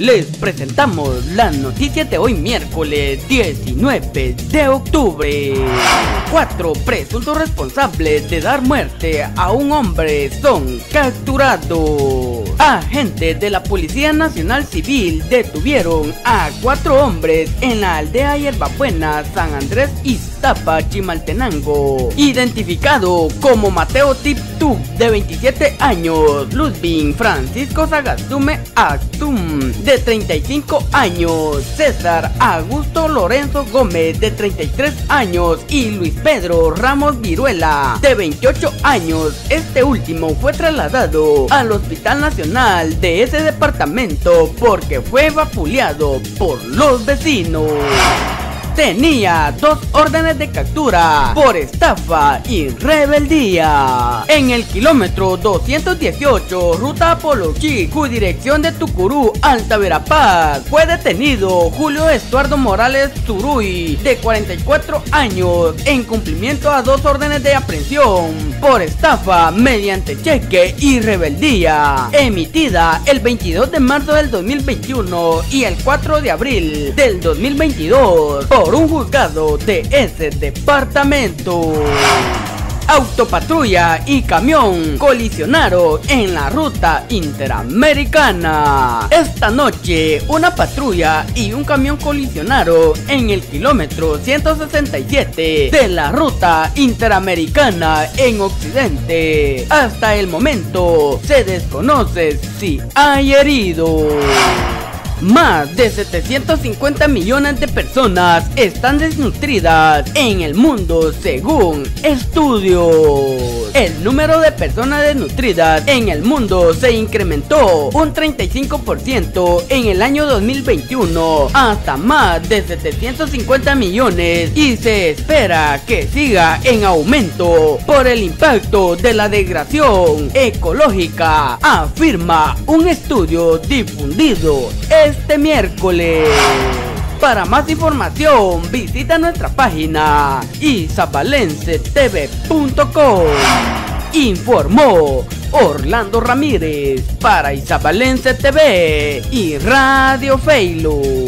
Les presentamos las noticias de hoy miércoles 19 de octubre. 4 presuntos responsables de dar muerte a un hombre son capturados. Agentes de la Policía Nacional Civil detuvieron a 4 hombres en la aldea Hierbabuena, San Andrés Iztapa, Chimaltenango, identificado como Mateo Tiptub, de 27 años, Ludwig Francisco Sagastume Actum, de 35 años, César Augusto Lorenzo Gómez, de 33 años, y Luis Pedro Ramos Viruela, de 28 años. Este último fue trasladado al Hospital Nacional de ese departamento porque fue vapuleado por los vecinos. Tenía 2 órdenes de captura por estafa y rebeldía. En el kilómetro 218, ruta Apolochí, dirección de Tucurú, Alta Verapaz, fue detenido Julio Estuardo Morales Zuruy, de 44 años, en cumplimiento a 2 órdenes de aprehensión por estafa mediante cheque y rebeldía, emitida el 22 de marzo del 2021 y el 4 de abril del 2022 por un juzgado de ese departamento. Autopatrulla y camión colisionaron en la ruta interamericana. Esta noche, una patrulla y un camión colisionaron en el kilómetro 167 de la ruta interamericana en Occidente. Hasta el momento, se desconoce si hay heridos. Más de 750 millones de personas están desnutridas en el mundo según estudios. El número de personas desnutridas en el mundo se incrementó un 35% en el año 2021 hasta más de 750 millones y se espera que siga en aumento por el impacto de la degradación ecológica, afirma un estudio difundido este miércoles. Para más información, visita nuestra página isabalensetv.com. Informó Orlando Ramírez para Isabalense TV y Radio Feilu.